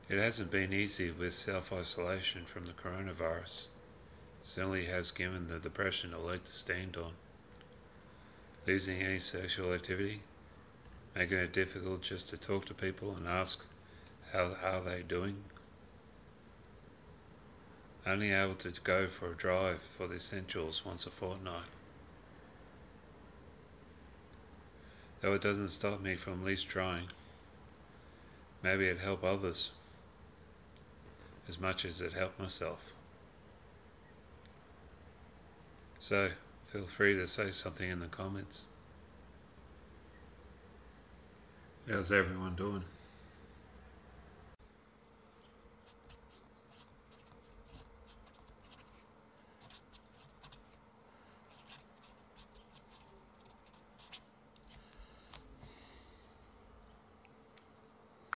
It hasn't been easy with self-isolation from the coronavirus. Certainly has given the depression a leg to stand on. Losing any social activity, making it difficult just to talk to people and ask how are they doing. Only able to go for a drive for the essentials once a fortnight. Though it doesn't stop me from at least trying. Maybe it'd help others as much as it helped myself. So, feel free to say something in the comments. How's everyone doing?